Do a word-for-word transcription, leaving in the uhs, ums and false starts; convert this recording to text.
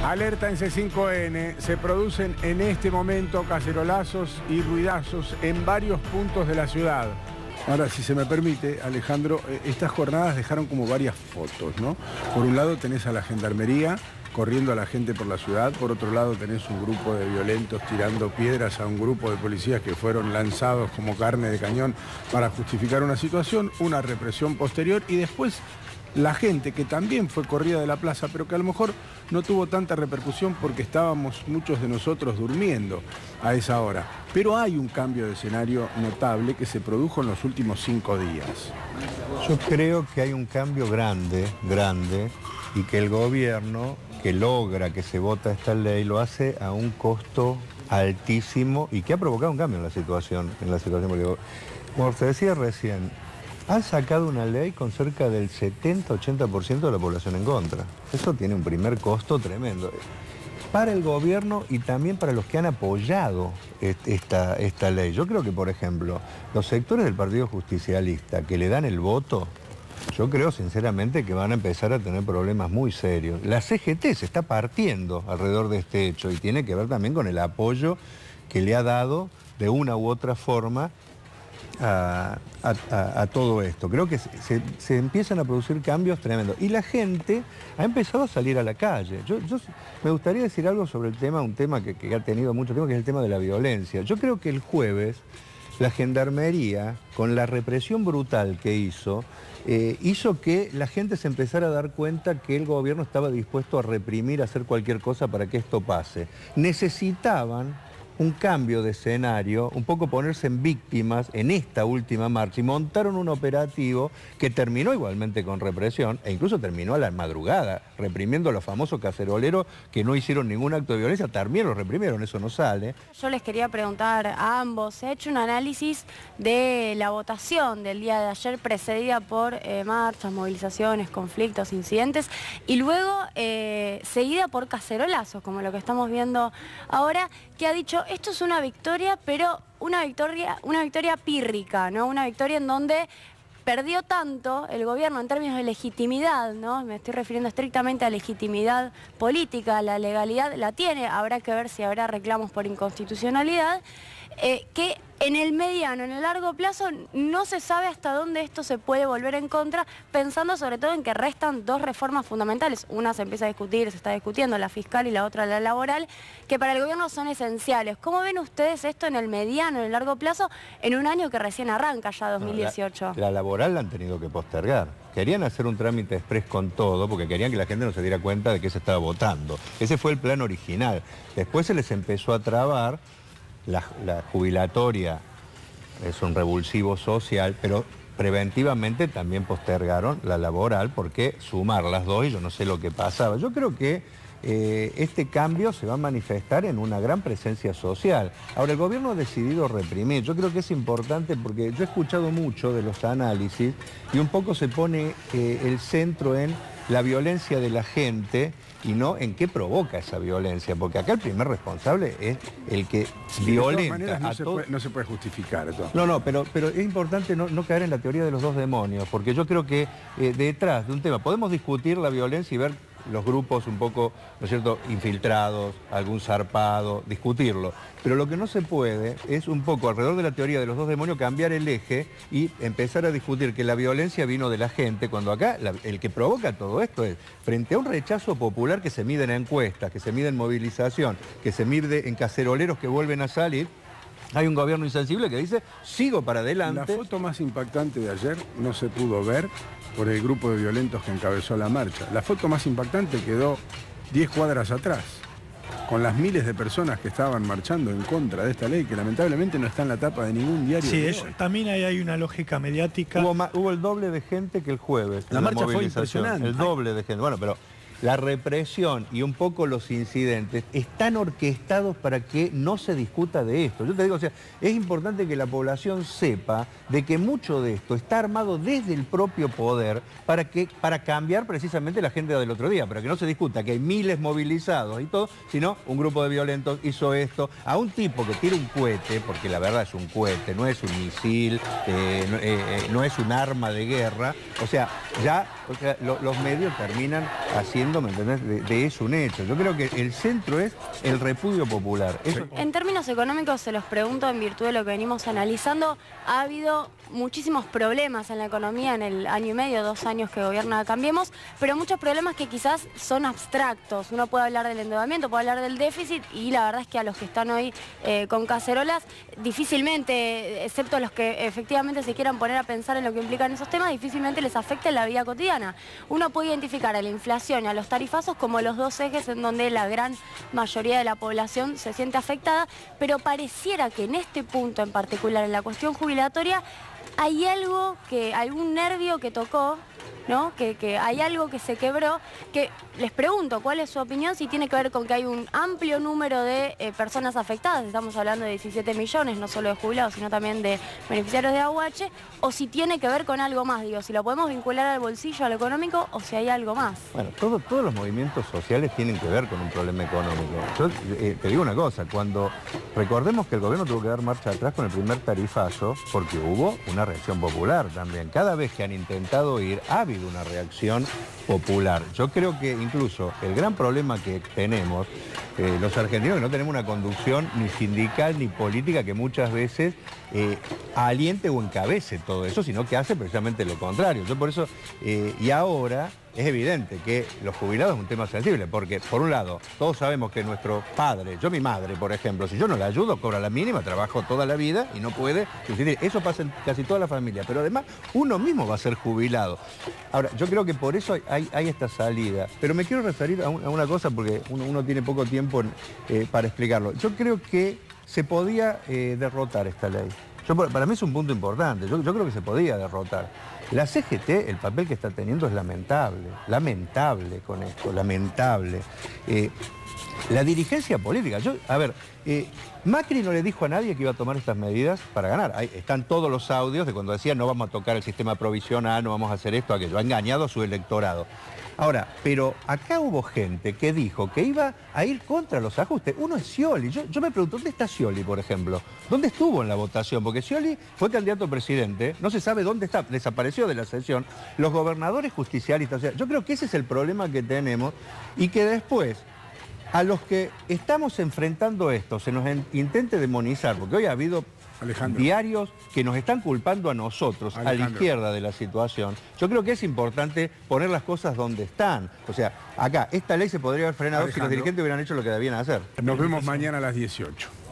Alerta en C cinco N, se producen en este momento cacerolazos y ruidazos en varios puntos de la ciudad. Ahora, si se me permite, Alejandro, estas jornadas dejaron como varias fotos, ¿no? Por un lado tenés a la gendarmería corriendo a la gente por la ciudad, por otro lado tenés un grupo de violentos tirando piedras a un grupo de policías que fueron lanzados como carne de cañón para justificar una situación, una represión posterior y después la gente que también fue corrida de la plaza, pero que a lo mejor no tuvo tanta repercusión porque estábamos muchos de nosotros durmiendo a esa hora. Pero hay un cambio de escenario notable que se produjo en los últimos cinco días. Yo creo que hay un cambio grande, grande, y que el gobierno que logra que se vota esta ley lo hace a un costo altísimo y que ha provocado un cambio en la situación, en la situación porque, como te decía recién, han sacado una ley con cerca del setenta a ochenta por ciento de la población en contra. Eso tiene un primer costo tremendo para el gobierno y también para los que han apoyado esta, esta ley. Yo creo que, por ejemplo, los sectores del Partido Justicialista que le dan el voto, yo creo sinceramente que van a empezar a tener problemas muy serios. La C G T se está partiendo alrededor de este hecho y tiene que ver también con el apoyo que le ha dado de una u otra forma A, a, a todo esto. Creo que se, se empiezan a producir cambios tremendos y la gente ha empezado a salir a la calle. Yo, yo me gustaría decir algo sobre el tema, un tema que, que ha tenido mucho tiempo, que es el tema de la violencia. Yo creo que el jueves la Gendarmería, con la represión brutal que hizo, eh, hizo que la gente se empezara a dar cuenta que el gobierno estaba dispuesto a reprimir, a hacer cualquier cosa para que esto pase. Necesitaban un cambio de escenario, un poco ponerse en víctimas en esta última marcha y montaron un operativo que terminó igualmente con represión e incluso terminó a la madrugada, reprimiendo a los famosos caceroleros que no hicieron ningún acto de violencia, también los reprimieron, eso no sale. Yo les quería preguntar a ambos, se ha hecho un análisis de la votación del día de ayer precedida por eh, marchas, movilizaciones, conflictos, incidentes y luego eh, seguida por cacerolazos, como lo que estamos viendo ahora, que ha dicho esto es una victoria, pero una victoria, una victoria pírrica, ¿no? Una victoria en donde perdió tanto el gobierno en términos de legitimidad, ¿no? Me estoy refiriendo estrictamente a legitimidad política, la legalidad la tiene, habrá que ver si habrá reclamos por inconstitucionalidad, eh, que en el mediano, en el largo plazo, no se sabe hasta dónde esto se puede volver en contra, pensando sobre todo en que restan dos reformas fundamentales. Una se empieza a discutir, se está discutiendo, la fiscal y la otra la laboral, que para el gobierno son esenciales. ¿Cómo ven ustedes esto en el mediano, en el largo plazo, en un año que recién arranca ya dos mil dieciocho? No, la, la laboral la han tenido que postergar. Querían hacer un trámite express con todo, porque querían que la gente no se diera cuenta de que se estaba votando. Ese fue el plan original. Después se les empezó a trabar. La, la jubilatoria es un revulsivo social, pero preventivamente también postergaron la laboral porque sumar las dos y yo no sé lo que pasaba. Yo creo que eh, este cambio se va a manifestar en una gran presencia social. Ahora, el gobierno ha decidido reprimir. Yo creo que es importante porque yo he escuchado mucho de los análisis y un poco se pone eh, el centro en la violencia de la gente y no en qué provoca esa violencia, porque acá el primer responsable es el que sí, violenta. De todas maneras no, a se todo... puede, no se puede justificar esto. No, no, pero, pero es importante no, no caer en la teoría de los dos demonios, porque yo creo que eh, detrás de un tema podemos discutir la violencia y ver los grupos un poco, ¿no es cierto?, infiltrados, algún zarpado, discutirlo. Pero lo que no se puede es un poco, alrededor de la teoría de los dos demonios, cambiar el eje y empezar a discutir que la violencia vino de la gente, cuando acá la, el que provoca todo esto es, frente a un rechazo popular que se mide en encuestas, que se mide en movilización, que se mide en caceroleros que vuelven a salir, hay un gobierno insensible que dice, sigo para adelante. La foto más impactante de ayer no se pudo ver por el grupo de violentos que encabezó la marcha. La foto más impactante quedó diez cuadras atrás, con las miles de personas que estaban marchando en contra de esta ley, que lamentablemente no está en la tapa de ningún diario. Sí, de eso, hoy. también hay, hay una lógica mediática. Hubo, hubo el doble de gente que el jueves. La marcha fue impresionante. El doble de gente. Bueno, pero la represión y un poco los incidentes están orquestados para que no se discuta de esto. Yo te digo, o sea, es importante que la población sepa de que mucho de esto está armado desde el propio poder para, que, para cambiar precisamente la agenda del otro día, para que no se discuta que hay miles movilizados y todo, sino un grupo de violentos hizo esto, a un tipo que tira un cohete, porque la verdad es un cohete, no es un misil, eh, no, eh, no es un arma de guerra, o sea, ya o sea, lo, los medios terminan haciendo hablando, ¿me entendés?, de, de eso un hecho. Yo creo que el centro es el repudio popular. Eso... En términos económicos, se los pregunto en virtud de lo que venimos analizando, ha habido muchísimos problemas en la economía en el año y medio, dos años que gobierna Cambiemos, pero muchos problemas que quizás son abstractos. Uno puede hablar del endeudamiento, puede hablar del déficit, y la verdad es que a los que están hoy eh, con cacerolas, difícilmente, excepto a los que efectivamente se quieran poner a pensar en lo que implican esos temas, difícilmente les afecta en la vida cotidiana. Uno puede identificar a la inflación y a los tarifazos como los dos ejes en donde la gran mayoría de la población se siente afectada, pero pareciera que en este punto en particular, en la cuestión jubilatoria, hay algo que, algún nervio que tocó, ¿no? Que, que hay algo que se quebró, que les pregunto cuál es su opinión, si tiene que ver con que hay un amplio número de eh, personas afectadas, estamos hablando de diecisiete millones, no solo de jubilados, sino también de beneficiarios de A U H, o si tiene que ver con algo más, digo, si lo podemos vincular al bolsillo, a lo económico, o si hay algo más. Bueno, todo, todos los movimientos sociales tienen que ver con un problema económico. Yo eh, te digo una cosa, cuando recordemos que el gobierno tuvo que dar marcha atrás con el primer tarifazo, porque hubo una reacción popular también. Cada vez que han intentado ir, ha habido una reacción popular. Yo creo que incluso el gran problema que tenemos, eh, los argentinos, que no tenemos una conducción ni sindical ni política que muchas veces eh, aliente o encabece todo eso, sino que hace precisamente lo contrario. Yo por eso, eh, y ahora es evidente que los jubilados es un tema sensible, porque por un lado, todos sabemos que nuestro padre, yo mi madre, por ejemplo, si yo no la ayudo, cobra la mínima, trabajo toda la vida y no puede subsistir. Eso pasa en casi toda la familia, pero además uno mismo va a ser jubilado. Ahora, yo creo que por eso hay, hay esta salida, pero me quiero referir a, un, a una cosa, porque uno, uno tiene poco tiempo eh, para explicarlo. Yo creo que se podía eh, derrotar esta ley. Yo, para mí es un punto importante, yo, yo creo que se podía derrotar. La C G T, el papel que está teniendo es lamentable, lamentable con esto, lamentable. Eh, la dirigencia política, yo, a ver, eh, Macri no le dijo a nadie que iba a tomar estas medidas para ganar. Ahí están todos los audios de cuando decía no vamos a tocar el sistema provisional, no vamos a hacer esto, aquello. Ha engañado a su electorado. Ahora, pero acá hubo gente que dijo que iba a ir contra los ajustes. Uno es Scioli. Yo, yo me pregunto, ¿dónde está Scioli, por ejemplo? ¿Dónde estuvo en la votación? Porque Scioli fue candidato a presidente, no se sabe dónde está, desapareció de la sesión. Los gobernadores justicialistas, o sea, yo creo que ese es el problema que tenemos y que después, a los que estamos enfrentando esto, se nos intente demonizar, porque hoy ha habido Alejandro. diarios que nos están culpando a nosotros, Alejandro. a la izquierda de la situación. Yo creo que es importante poner las cosas donde están. O sea, acá, esta ley se podría haber frenado Alejandro. si los dirigentes hubieran hecho lo que debían hacer. Nos vemos mañana a las dieciocho.